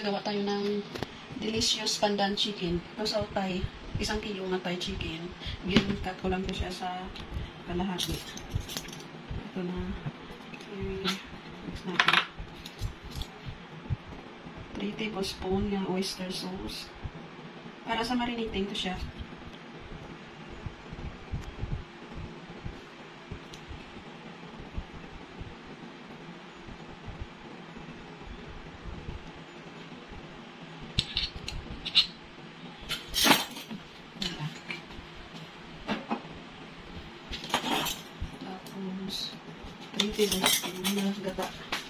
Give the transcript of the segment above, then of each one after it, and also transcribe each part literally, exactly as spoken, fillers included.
gagawa tayo ng delicious pandan chicken. Ito sa Thai, isang kilo na Thai chicken. Gin-cut ko lang ko siya sa kalahati. Ito na. I-mix natin. three tablespoons yung oyster sauce. Para sa marinating to siya. three tablespoons na gata.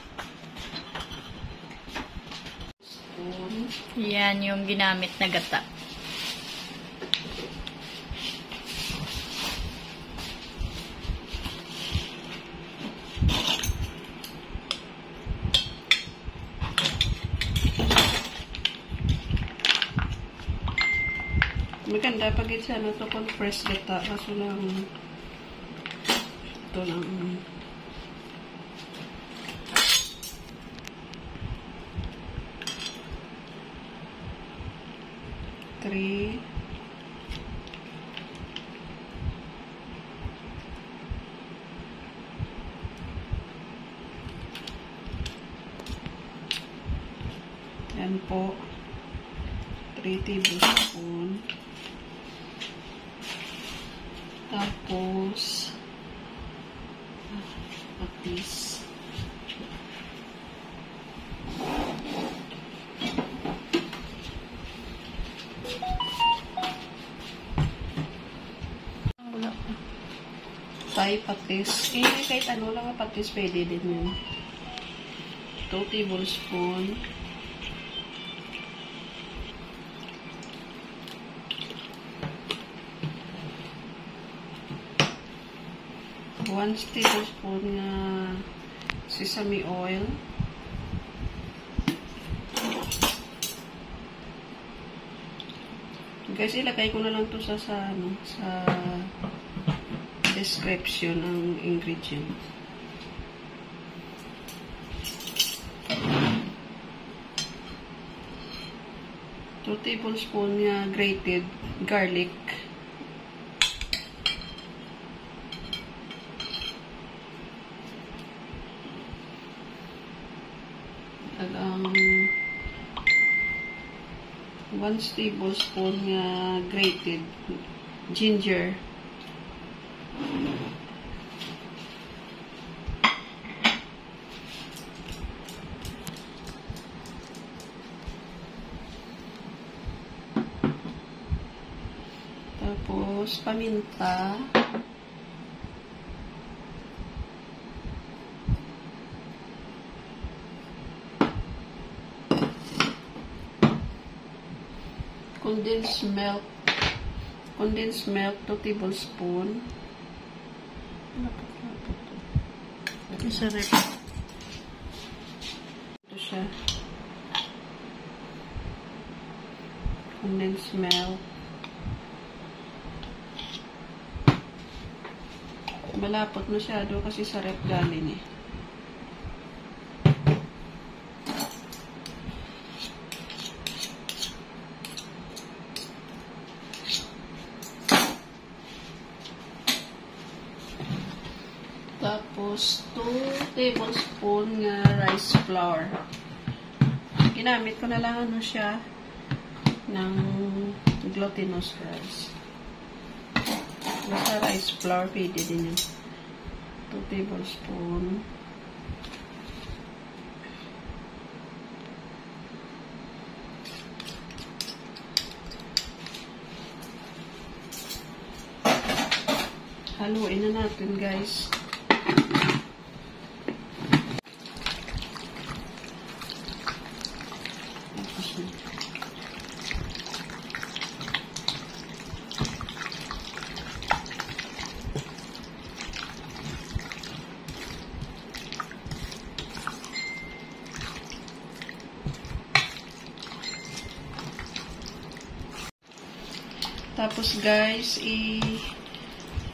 Spoon. Yan yung ginamit na gata. Maganda pag ito ano to compressed gata. Kaso lang ito lang three yan po three tablespoon tapos patis Thai patis. Eh, kahit ano lang ang patis, pwede din yun. two tablespoons. one tablespoon na sesame oil. Guys, ilagay ko na lang to sa sa ano, sa description ng ingredients. two tablespoons na grated garlic. Alang one tablespoon na grated ginger. Tapos paminta. Condensed milk. Condensed milk two tablespoons. Masarap. Ito siya. Condensed milk. Malapot masyado kasi sa rep galing eh. Tapos, two tablespoons nga rice flour. Ginamit ko na lang ano siya ng glutinous rice. Basta rice flour, pwede din yun. two tablespoons. Haluin na natin, guys. Tapos guys,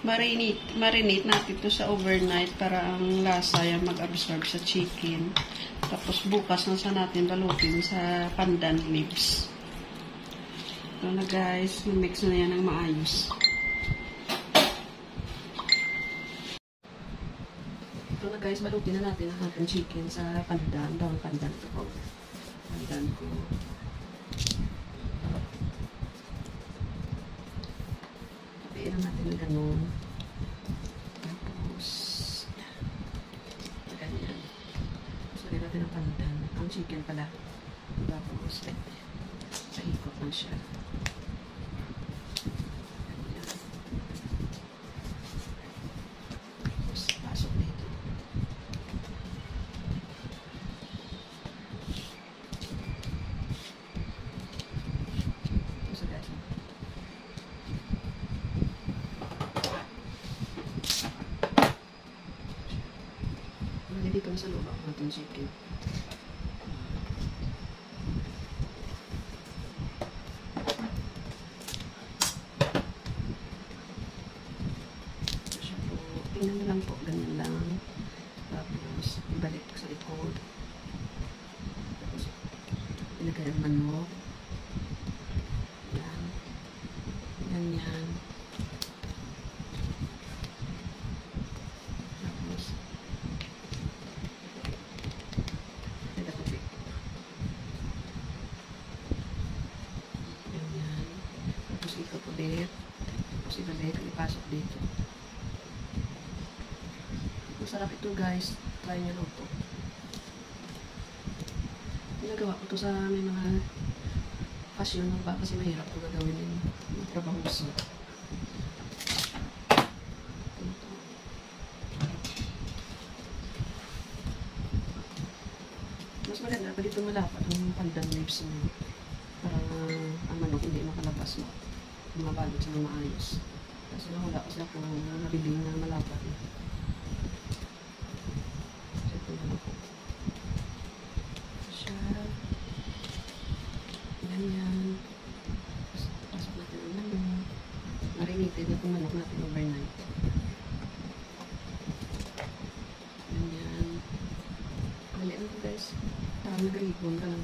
i-marinate marinate natin ito sa overnight para ang lasa yan mag-absorb sa chicken. Tapos bukas na sa natin balutin sa pandan leaves. Ito na guys, mix na yan ng maayos. Ito na guys, balutin na natin ang ating chicken sa pandan. Bawang pandan ko. Pandan ko. Tapiin na natin ng ganun. Tapos, ganyan. So, lagyan natin ang pandan. Ang chicken pala. Tapos, eh, sa ikot lang siya. Dito na sa loob ang ating chicken. Siya po, tingnan na lang po, ganyan lang. Tapos, ibalik sa likod. Tapos, ilagay ang manok. Yan. Ganyan. Ikot ulit. Tapos ibalik, ipasok dito. Masarap ito guys. Try nyo lang ito. Ginagawa ko ito sa may mga pasyon ng ba kasi mahirap ito gagawin yung trabaho gusto. Mas maganda pag ito malapat ang pandan leaves mo. Para uh, ang manok hindi makalabas mo. Mabalot sa mga maayos. Kasi wala kasi ako nabili na malapat. So, ito na ako. Siya. Ganyan. Pasok natin ang manok. Marinated na itong manok natin overnight. Ganyan. Dali na ito guys. Parang nag-ribbon ka lang.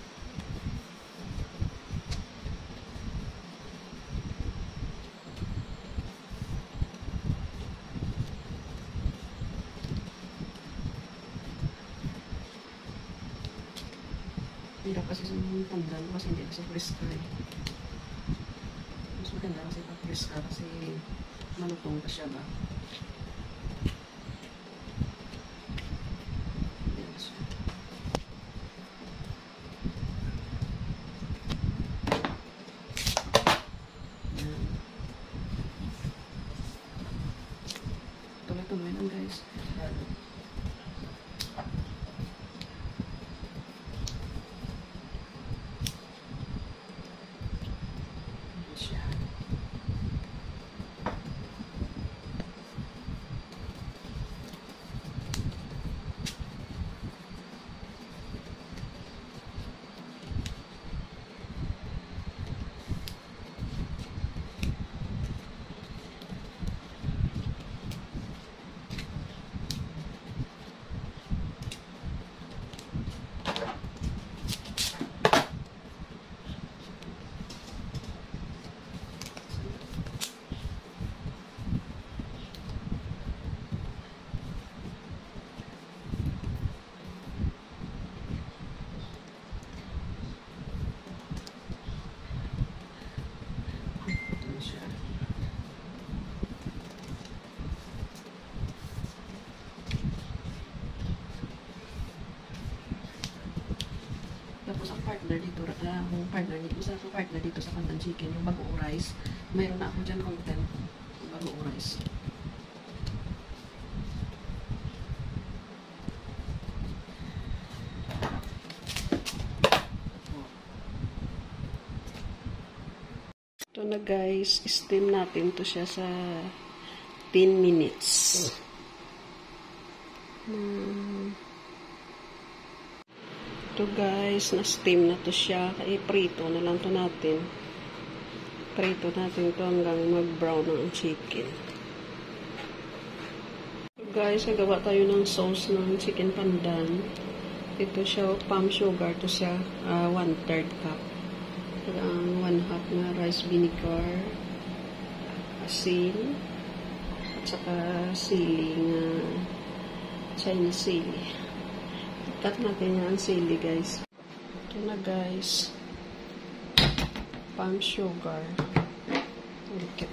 Hirap kasi sa mga pandan kasi hindi kasi friska eh. Mas maganda kasi pag friska kasi malutong pa siya ba. Yan siya. Yan. Tuloy-tuloy lang guys. Tapos ang partner dito, uh, ang partner dito, isa sa partner dito sa pandan chicken, yung bagoong rice. Mayroon na ako dyan content, yung bagoong rice. Ito na guys, steam natin to siya sa ten minutes. Hmm. Ito guys, na-steam na to siya. Kaya prito na lang to natin. Prito natin to hanggang mag-brown ang chicken. So guys, nagawa tayo ng sauce ng chicken pandan. Ito siya, palm sugar. Ito siya, uh, one third cup. Parang one half na rice vinegar, asin, at saka sili nga Chinese sili. Cut natin yan ang sili, guys. Ito na, guys. Palm sugar. Okay.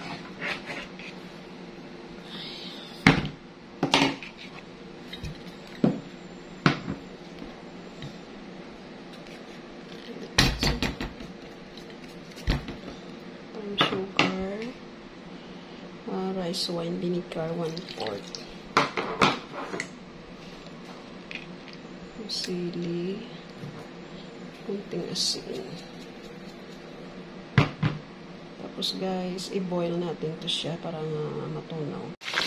Sugar, uh, rice wine vinegar, one fourth, sili, kunting asin. Tapos guys, i-boil natin to siya para uh, matunaw.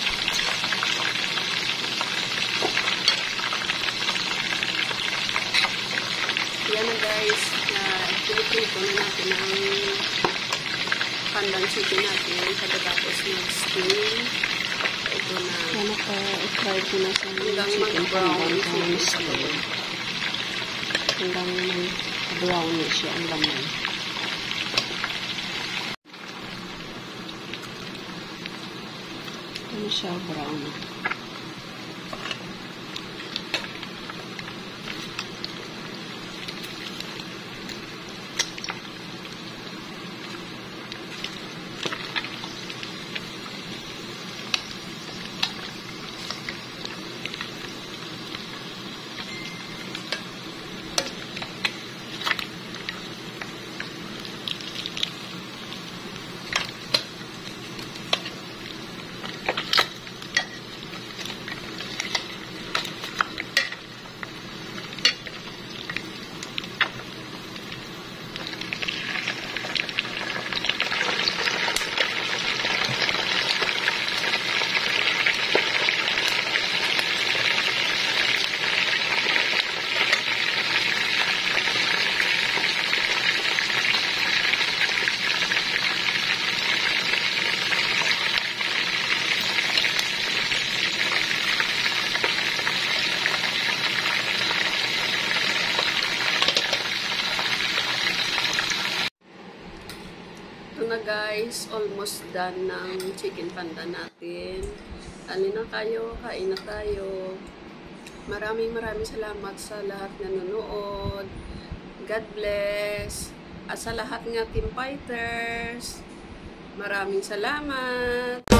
Yan na guys, uh, pinipito na natin ang pandan chicken natin pagkatapos mag-steam. Ito na. Ano ka, i-try ko na sa chicken pandan sa mag-steam. Hanggang brown na siya ang laman. Ano siya, brown. Ito na guys, almost done ng chicken pandan natin. Alin na kayo, kain na tayo. Maraming maraming salamat sa lahat na nanonood. God bless. At sa lahat ng team fighters, maraming salamat.